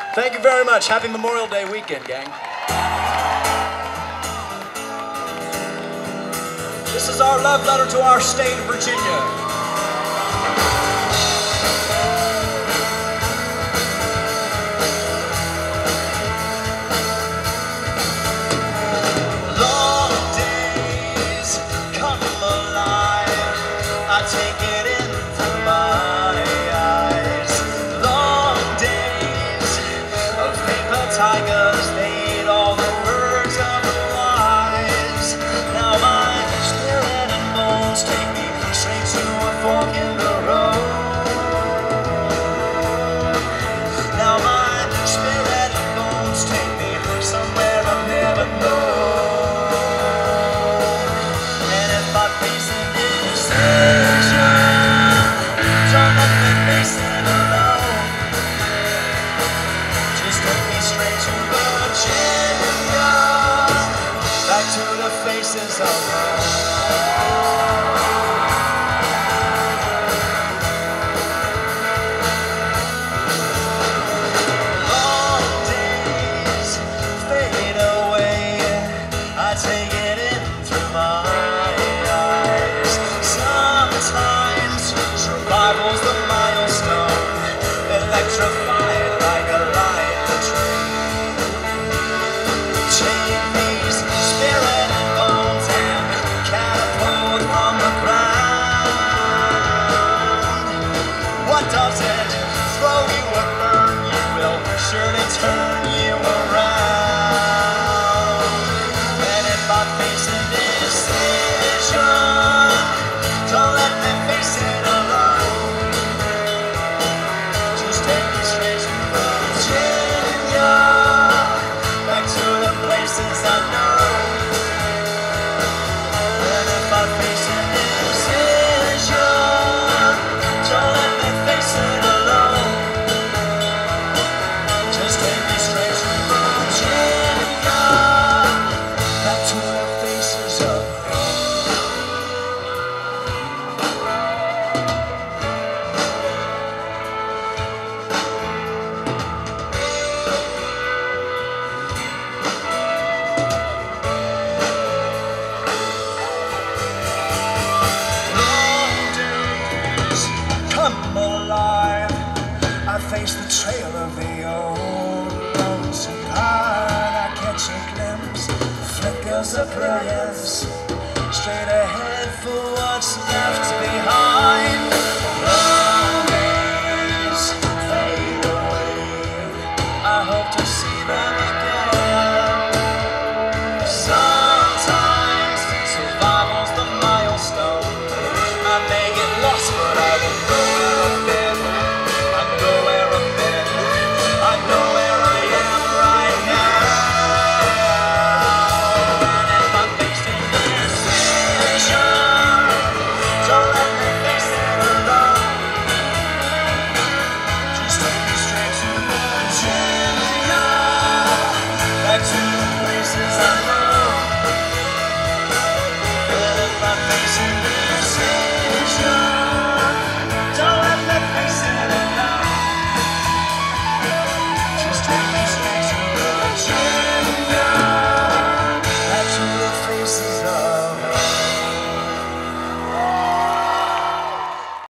Thank you very much. Happy Memorial Day weekend, gang. This is our love letter to our state of Virginia. Take it in through my eyes. Long days of paper tigers, they ate all the words of our lives. Now my spirit and bones take me straight to a fork in the road. Now my spirit and bones take me somewhere I've never known. And if I face indecision, don't let me face it alone. Just take me straight to Virginia, back to the faces of home. Long days fade away, I take it in through my eyes. Sometimes survival's the milestone, electrified like a light train. Take these spirit and bones and catapult from the ground. What does it? Throw you or burn you will surely turn you around. And if I face indecision, don't let me face it alone. Just take me straight to Virginia, back to the places I know. And if I face indecision, don't let me face it alone. Just take me straight to Virginia, back to the faces of come alive. I face the trail of the old lonesome pine. I catch a glimpse, flickers of brilliance, straight ahead for what's left behind.